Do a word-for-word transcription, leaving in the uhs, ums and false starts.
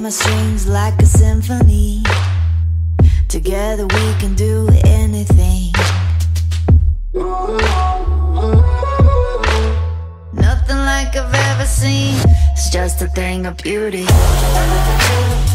my strings like a symphony. Together we can do anything. Nothing like I've ever seen. It's just a thing of beauty.